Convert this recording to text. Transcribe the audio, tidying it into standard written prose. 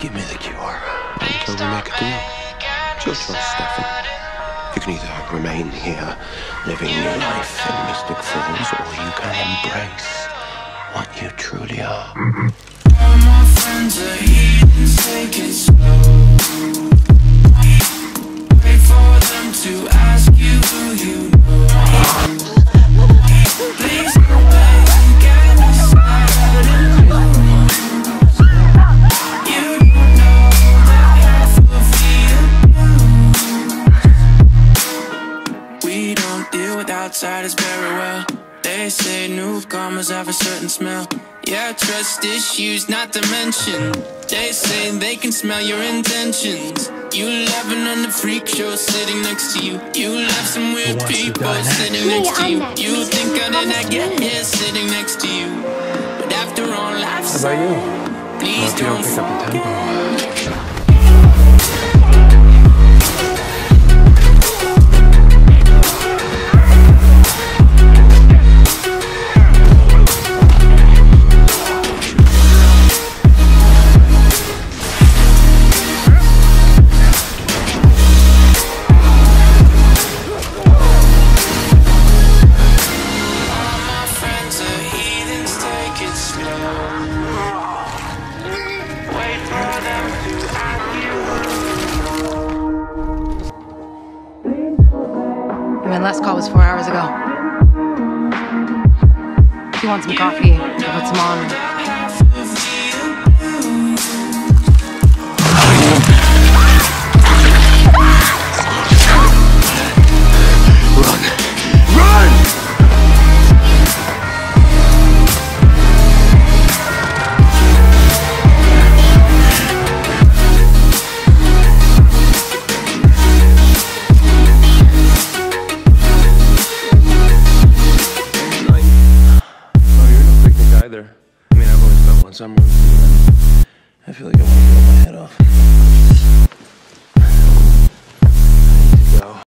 Give me the cure until we make a deal. It's your choice, Stefan. You can either remain here, living your life in mystic falls, or you can embrace what you truly are. All my friends are heathens, take it slow. Wait for them to ask you who you know. Please go back and get me started. You don't know the half of the abuse. We don't deal with outsiders very well. They say newcomers have a certain smell. Yeah, trust issues not to mention. They say they can smell your intentions. You laughing on the freak show sitting next to you. You laugh some weird people sitting next to you. You think how did I get here sitting next to you? But after all I've said, please don't forget. My last call was 4 hours ago. If you want some coffee, I'll put some on. Either. I mean, I've always felt when someone's doing, I feel like I want to blow my head off.